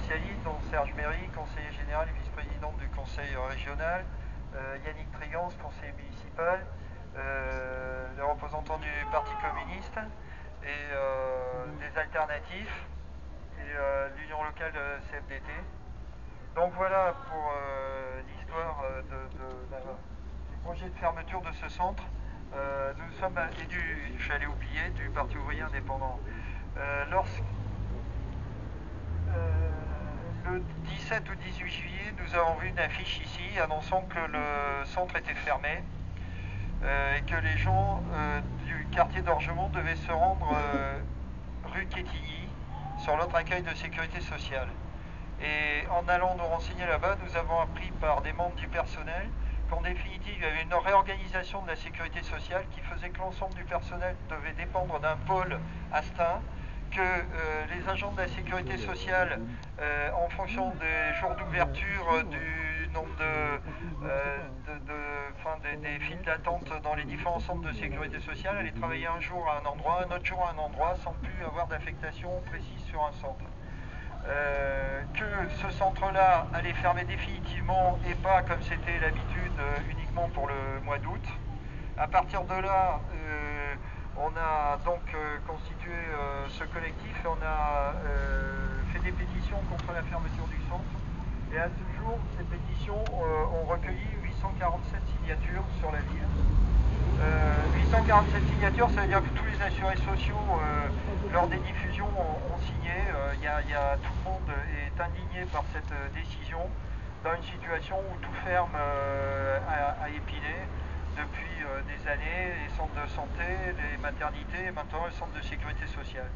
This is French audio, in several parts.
spécialistes, dont Serge Méry, conseiller général et vice-président du conseil régional, Yannick Trigance, conseiller municipal, les représentants du Parti communiste et des alternatifs et l'union locale CFDT. Donc voilà pour l'histoire du projet de fermeture de ce centre. Nous sommes, j'allais oublier, du Parti ouvrier indépendant. Le 17 ou 18 juillet, nous avons vu une affiche ici annonçant que le centre était fermé et que les gens du quartier d'Orgemont devaient se rendre rue Quetigny sur l'autre accueil de sécurité sociale. Et en allant nous renseigner là-bas, nous avons appris par des membres du personnel qu'en définitive, il y avait une réorganisation de la sécurité sociale qui faisait que l'ensemble du personnel devait dépendre d'un pôle astreint, que les agents de la sécurité sociale, en fonction des jours d'ouverture, du nombre des files d'attente dans les différents centres de sécurité sociale, allaient travailler un jour à un endroit, un autre jour à un endroit, sans plus avoir d'affectation précise sur un centre. Que ce centre-là allait fermer définitivement et pas comme c'était l'habitude uniquement pour le mois d'août. À partir de là, on a donc constitué ce collectif et on a fait des pétitions contre la fermeture du centre. Et à ce jour, ces pétitions ont recueilli 847 signatures sur la ville. 847 signatures, ça veut dire que tous les assurés sociaux, lors des diffusions, ont signé. Tout le monde est indigné par cette décision, dans une situation où tout ferme à Épinay depuis des années, les centres de santé, les maternités et maintenant le centre de sécurité sociale.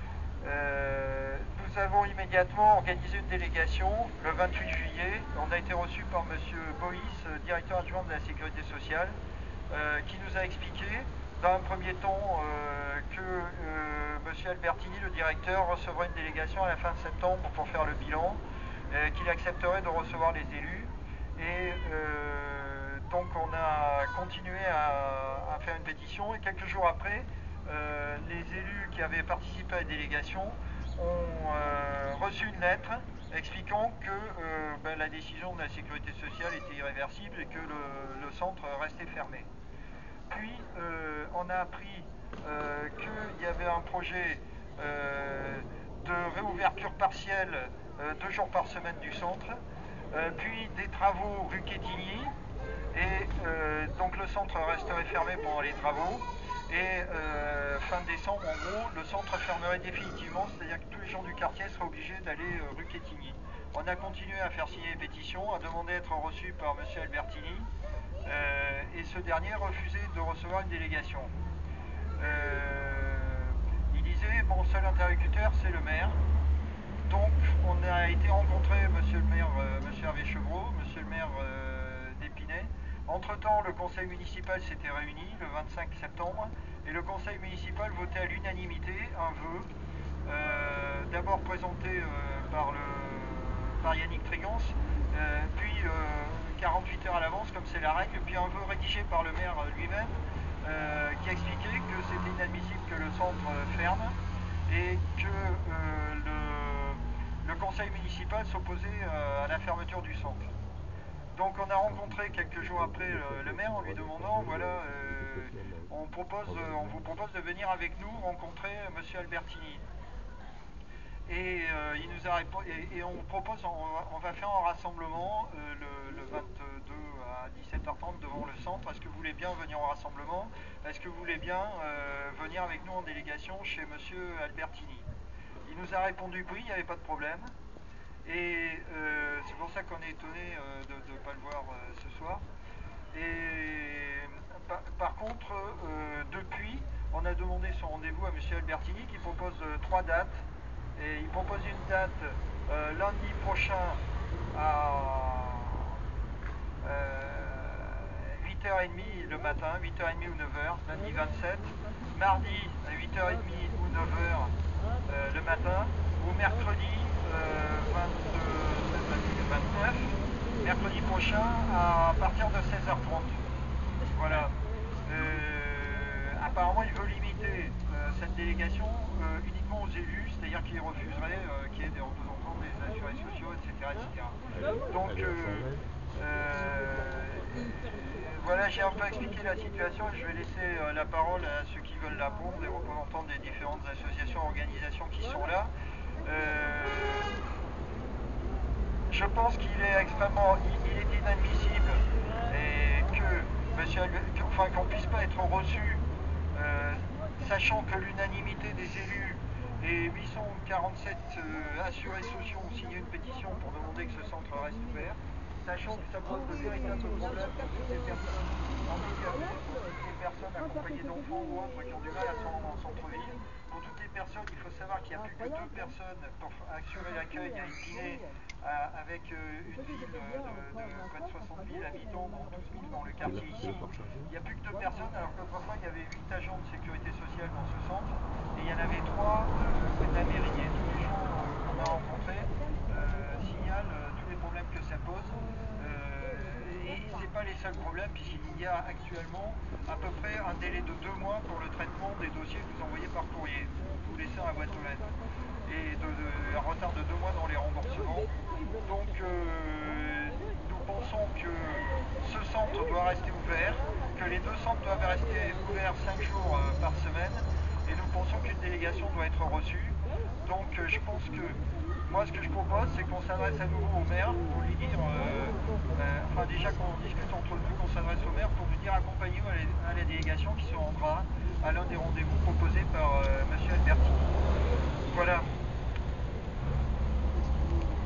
Nous avons immédiatement organisé une délégation le 28 juillet. On a été reçu par M. Boïs, directeur adjoint de la sécurité sociale, qui nous a expliqué dans un premier temps que M. Albertini, le directeur, recevrait une délégation à la fin de septembre pour faire le bilan, qu'il accepterait de recevoir les élus. Et donc on a continué à faire une pétition et quelques jours après, les élus qui avaient participé à la délégation ont reçu une lettre expliquant que la décision de la sécurité sociale était irréversible et que le centre restait fermé. Puis on a appris qu'il y avait un projet de réouverture partielle 2 jours par semaine du centre, puis des travaux rue Quetigny, et donc le centre resterait fermé pendant les travaux. Et fin décembre, en gros, le centre fermerait définitivement, c'est-à-dire que tous les gens du quartier seraient obligés d'aller rue Quetigny. On a continué à faire signer les pétitions, à demander d'être reçu par M. Albertini, et ce dernier refusait de recevoir une délégation. Il disait, mon seul interlocuteur, c'est le maire. Donc, on a été rencontrer monsieur le maire, monsieur Hervé Chevreau, monsieur le maire d'Épinay. Entre-temps, le conseil municipal s'était réuni le 25 septembre et le conseil municipal votait à l'unanimité un vœu, d'abord présenté par Yannick Trigance, puis 48 heures à l'avance, comme c'est la règle, puis un vœu rédigé par le maire lui-même, qui expliquait que c'était inadmissible que le centre ferme et que le conseil municipal s'opposait à la fermeture du centre. Donc on a rencontré quelques jours après le maire en lui demandant, voilà, on vous propose de venir avec nous rencontrer M. Albertini. Et il nous a et on propose, on va faire un rassemblement le 22 à 17h30 devant le centre. Est-ce que vous voulez bien venir au rassemblement? Est-ce que vous voulez bien venir avec nous en délégation chez M. Albertini? Il nous a répondu oui, il n'y avait pas de problème. Et c'est pour ça qu'on est étonné de ne pas le voir ce soir. Et par contre, depuis, on a demandé son rendez-vous à M. Albertini qui propose 3 dates. Et il propose une date lundi prochain à 8h30 le matin, 8h30 ou 9h, lundi 27, mardi à 8h30 ou 9h le matin, ou mercredi 29, mercredi prochain à partir de 16h30. Voilà. Apparemment, il veut limiter cette délégation uniquement aux élus, c'est-à-dire qu'ils refuseraient qu'il y ait de temps en temps des assurés sociaux, etc. Donc voilà, j'ai un peu expliqué la situation et je vais laisser la parole à ceux qui veulent la prendre, les représentants des différentes associations, organisations qui sont là. Je pense qu'il est inadmissible et qu'on puisse pas être reçu, sachant que l'unanimité des élus et 847 assurés sociaux ont signé une pétition pour demander que ce centre reste ouvert, sachant que ça pose de véritables problèmes pour toutes les personnes handicapées, pour toutes les personnes accompagnées d'enfants ou autres qui ont du mal à se rendre en centre-ville. Pour toutes les personnes, il faut savoir qu'il n'y a plus que 2 personnes pour assurer l'accueil à Épinay, avec une ville de près de 60 000 habitants, dont 12 000 dans le quartier ici. Il n'y a plus que 2 personnes, alors qu'autrefois il y avait 8 agents de sécurité sociale dans ce centre, et il y en avait 3 de la mairie. Et tous les gens qu'on a rencontrés signalent tous les problèmes que ça pose. Et ce n'est pas les seuls problèmes, puisqu'il y a actuellement à peu près un délai de 2 mois pour le traitement des dossiers que vous envoyez par courrier. Vous laissez un boîte aux lettres. Et un retard de 2 mois dans les remboursements. Donc nous pensons que ce centre doit rester ouvert, que les 2 centres doivent rester ouverts 5 jours par semaine, et nous pensons qu'une délégation doit être reçue. Donc je pense que moi ce que je propose, c'est qu'on s'adresse à nouveau au maire pour lui dire, déjà qu'on discute entre nous, qu'on s'adresse au maire pour nous dire accompagnez-nous à la délégation qui se rendra à l'un des rendez-vous proposés par M. Alberti. Voilà.